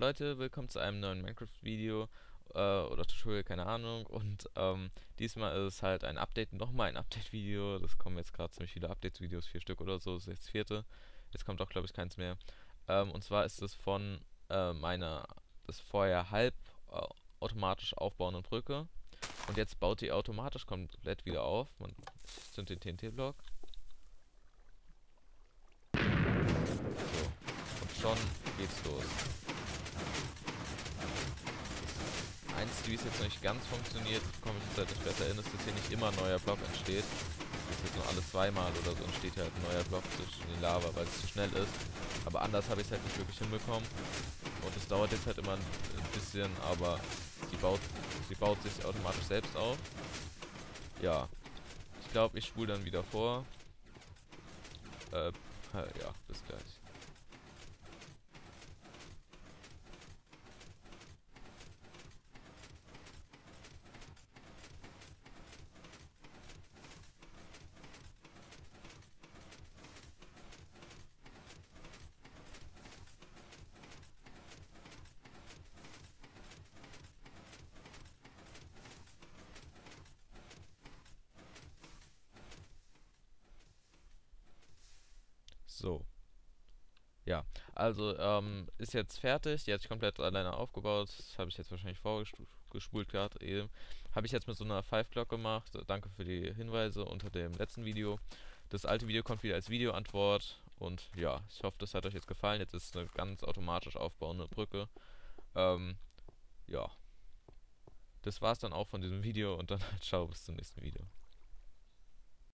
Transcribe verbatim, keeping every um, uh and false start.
Leute, willkommen zu einem neuen Minecraft-Video äh, oder Tutorial, keine Ahnung. Und ähm, diesmal ist es halt ein Update, nochmal ein Update-Video. Das kommen jetzt gerade ziemlich viele Updates-Videos, vier Stück oder so, das ist jetzt das vierte. Jetzt kommt auch, glaube ich, keins mehr. Ähm, und zwar ist es von äh, meiner, das vorher halb äh, automatisch aufbauenden Brücke. Und jetzt baut die automatisch komplett wieder auf. Man zündet den T N T-Block. So. Und schon geht's los. Eins, wie es jetzt noch nicht ganz funktioniert, komme ich jetzt halt nicht besser hin, ist, dass hier nicht immer ein neuer Block entsteht. Das ist jetzt nur alle zweimal oder so entsteht hier halt ein neuer Block zwischen die Lava, weil es zu schnell ist. Aber anders habe ich es halt nicht wirklich hinbekommen. Und es dauert jetzt halt immer ein, ein bisschen, aber sie baut, sie baut sich automatisch selbst auf. Ja, ich glaube, ich spule dann wieder vor. Äh, ja, bis gleich. So. Ja, also ähm, ist jetzt fertig, die hat sich komplett alleine aufgebaut, das habe ich jetzt wahrscheinlich vorgespult gerade eben. Habe ich jetzt mit so einer Five Block gemacht, danke für die Hinweise unter dem letzten Video. Das alte Video kommt wieder als Videoantwort und ja, ich hoffe, das hat euch jetzt gefallen. Jetzt ist eine ganz automatisch aufbauende Brücke. Ähm, ja, das war's dann auch von diesem Video und dann ciao, bis zum nächsten Video.